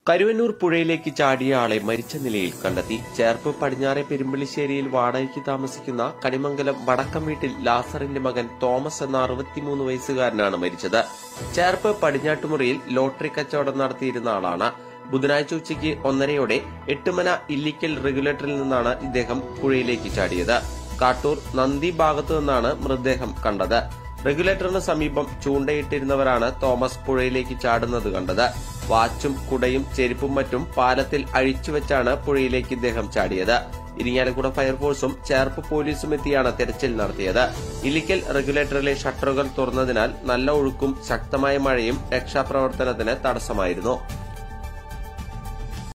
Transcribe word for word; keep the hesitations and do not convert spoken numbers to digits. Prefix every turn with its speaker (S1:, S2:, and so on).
S1: കരുവന്നൂർ പുഴയിലേക്ക് ചാടിയ ആളെ മരിച്ച നിലയിൽ കണ്ടെത്തി. ചേർപ്പ് പടിഞ്ഞാറെ പെരുമ്പള്ളിശ്ശേരിയിൽ വാടകയ്ക്ക് താമസിക്കുന്ന കണിമംഗലം വടക്കം വീട്ടിൽ ലാസറിന്റെ മകൻ തോമസ് എന്ന അറുപത്തിമൂന്ന് വയസ്സുകാരനാണ് മരിച്ചത്. ചേർപ്പ് പടിഞ്ഞാട്ടുമുറിയിൽ ലോട്ടറി കച്ചവടം നടത്തിയിരുന്ന ആളാണ്. ബുധനാഴ്ച ഉച്ചയ്ക്ക് ഒന്നരയോടെ എട്ടുമന ഇല്ലിക്കൽ റെഗുലേറ്ററിൽ നിന്നാണ് ഇദ്ദേഹം പുഴയിലേക്ക് ചാടിയത്. കാട്ടൂർ നന്ദി ഭാഗത്തു നിന്നാണ് മൃതദേഹം കണ്ടത്. റെഗുലേറ്ററിന് സമീപം ചൂണ്ടയിട്ടിരുന്നവരാണ് തോമസ് പുഴയിലേക്ക് ചാടുന്നത് കണ്ടത്. വാച്ചും കുടയും ചെരുപ്പും മറ്റും പാലത്തിൽ അഴിച്ചുവെച്ചാണ് പുഴയിലേക്ക് ഇദ്ദേഹം ചാടിയത്. ഇരിങ്ങാലക്കുട ഫയർഫോഴ്സും ചേർപ്പ് പോലീസും എത്തിയാണ് തെരച്ചിൽ നടത്തിയത്. ഇല്ലിക്കൽ റെഗുലേറ്ററിലെ ഷട്ടറുകൾ തുറന്നതിനാൽ നല്ല ഒഴുക്കും ശക്തമായ മഴയും രക്ഷാപ്രവർത്തനത്തിന് തടസ്സമായിരുന്നു.